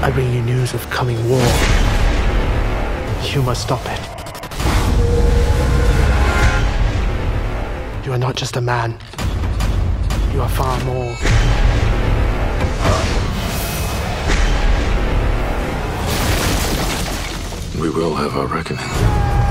I bring you news of coming war. You must stop it. You are not just a man. You are far more. We will have our reckoning.